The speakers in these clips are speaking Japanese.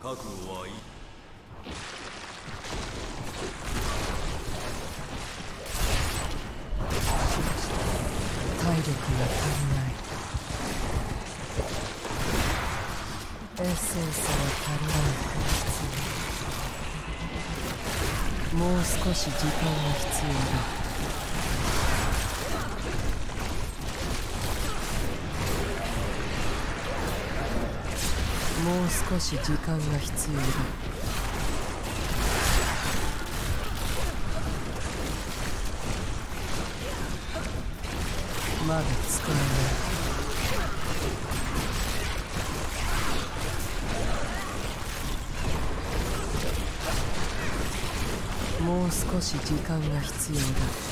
覚悟はいい。 体力が足りない。エッセンスが足りない。もう少し時間が必要だ。もう少し時間が必要だ。まだ使えない。もう少し時間が必要だ。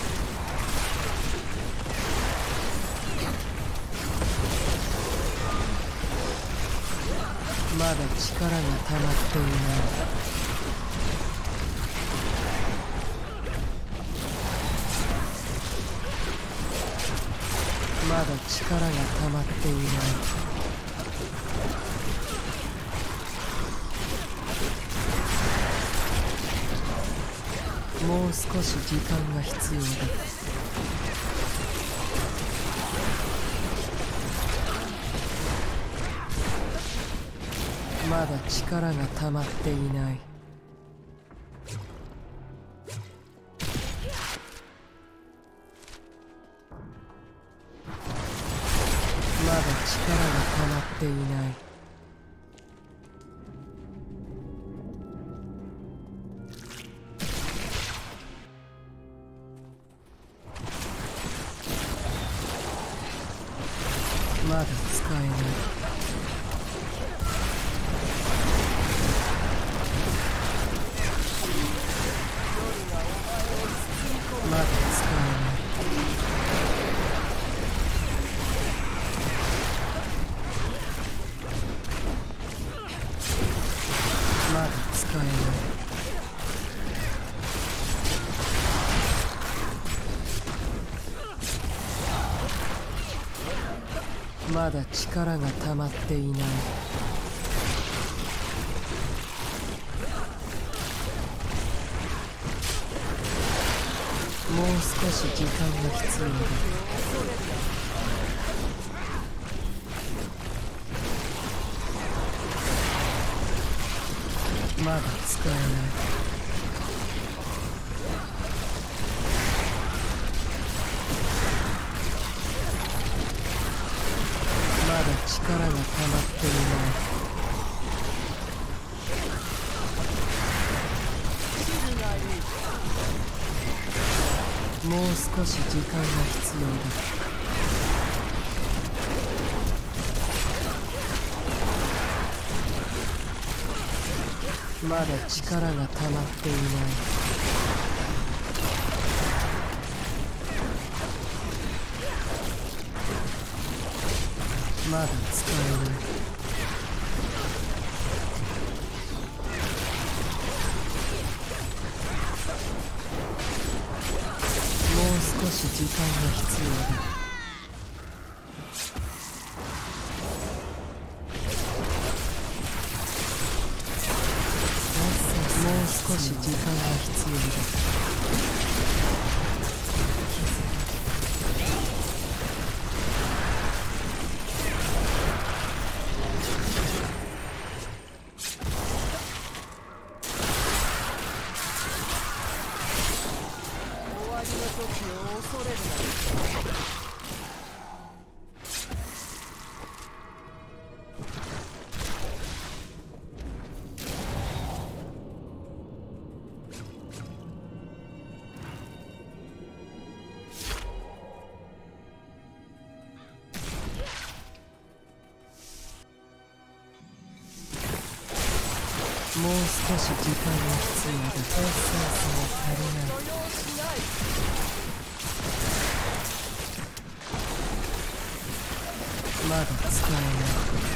まだ力が溜まっていない。まだ力が溜まっていない。もう少し時間が必要だ。まだ力が溜まっていない。まだ力が溜まっていない。まだ使えない。まだ使えない。まだ使えない。まだ力が溜まっていない。もう少し時間が必要だ。まだ使えない。まだ力が溜まっていない。もう少し時間が必要だ。まだ力が溜まっていない。まだ使えない。もう少し時間が必要だ。もう少し時間が必要だ。もう少し時間が必要だ。エッセンスが足りない。まだ使えない。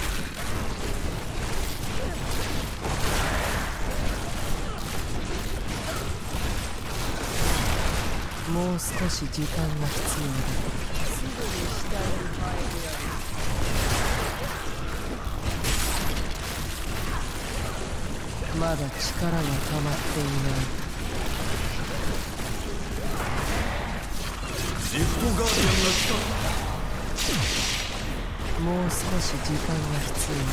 もう少し時間が必要だ。すぐに下に入るやる。 まだ力が溜まっていない。 リフトガーディアンが来た。 もう少し時間が必要だ。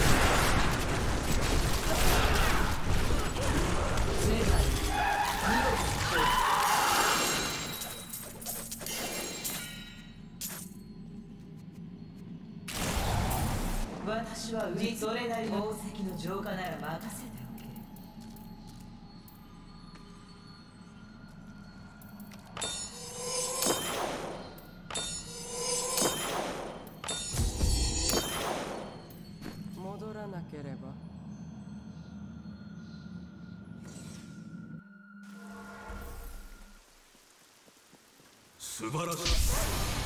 私はそれなりの宝石の浄化なら任せておけ。 戻らなければ。 素晴らしい。